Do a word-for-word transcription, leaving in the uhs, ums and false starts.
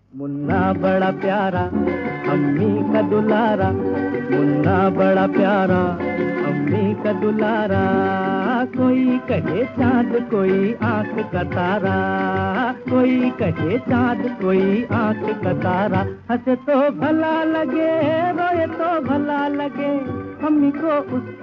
मुन्ना बड़ा प्यारा अम्मी का दुलारा, मुन्ना बड़ा प्यारा अम्मी का दुलारा। कोई कहे चाँद कोई आंख का तारा, कोई कहे चाँद कोई आंख का तारा। हंसे तो भला लगे, रोए तो भला लगे, अम्मी को उस